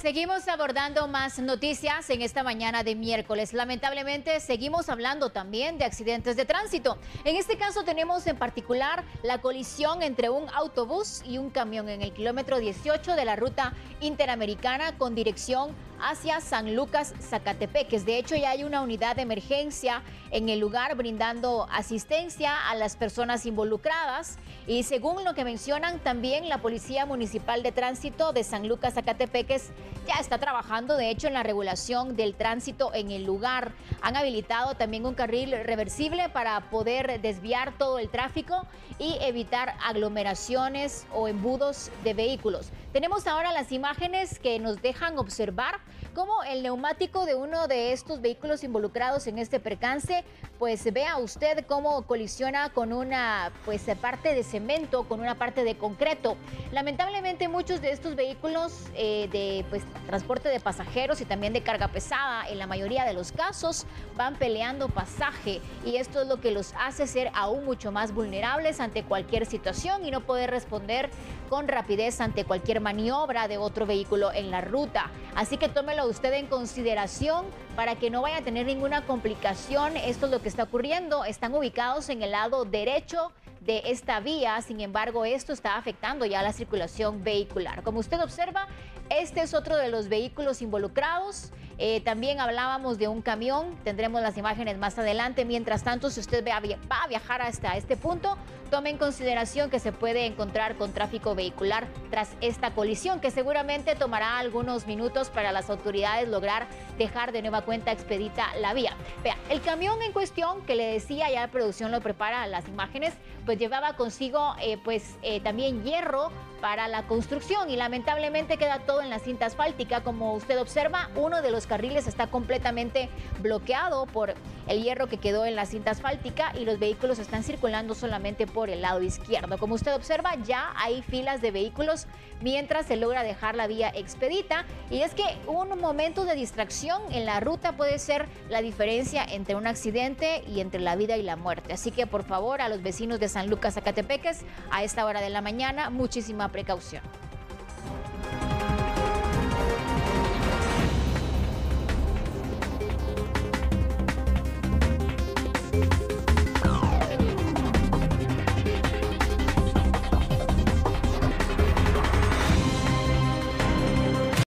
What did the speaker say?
Seguimos abordando más noticias en esta mañana de miércoles. Lamentablemente seguimos hablando también de accidentes de tránsito. En este caso tenemos en particular la colisión entre un autobús y un camión en el kilómetro 18 de la ruta interamericana con dirección hacia San Lucas, Zacatepeques. De hecho, ya hay una unidad de emergencia en el lugar brindando asistencia a las personas involucradas. Y según lo que mencionan, también la Policía Municipal de Tránsito de San Lucas, Zacatepeques, ya está trabajando, de hecho, en la regulación del tránsito en el lugar. Han habilitado también un carril reversible para poder desviar todo el tráfico y evitar aglomeraciones o embudos de vehículos. Tenemos ahora las imágenes que nos dejan observar cómo el neumático de uno de estos vehículos involucrados en este percance, pues vea usted cómo colisiona con una parte de cemento, con una parte de concreto. Lamentablemente muchos de estos vehículos de transporte de pasajeros y también de carga pesada, en la mayoría de los casos, van peleando pasaje, y esto es lo que los hace ser aún mucho más vulnerables ante cualquier situación y no poder responder con rapidez ante cualquier maniobra de otro vehículo en la ruta. Así que tómelo usted en consideración para que no vaya a tener ninguna complicación. Esto es lo que está ocurriendo. Están ubicados en el lado derecho de esta vía, sin embargo, esto está afectando ya la circulación vehicular. Como usted observa, este es otro de los vehículos involucrados. También hablábamos de un camión, tendremos las imágenes más adelante. Mientras tanto, si usted va a viajar hasta este punto, tome en consideración que se puede encontrar con tráfico vehicular tras esta colisión, que seguramente tomará algunos minutos para las autoridades lograr dejar de nueva cuenta expedita la vía. Vea, el camión en cuestión que le decía, ya la producción lo prepara las imágenes, pues llevaba consigo también hierro para la construcción, y lamentablemente queda todo en la cinta asfáltica. Como usted observa, uno de los carriles está completamente bloqueado por el hierro que quedó en la cinta asfáltica y los vehículos están circulando solamente por el lado izquierdo. Como usted observa, ya hay filas de vehículos mientras se logra dejar la vía expedita, y es que un momento de distracción en la ruta puede ser la diferencia entre un accidente y entre la vida y la muerte. Así que por favor, a los vecinos de San Lucas, Zacatepeques, a esta hora de la mañana, muchísima precaución.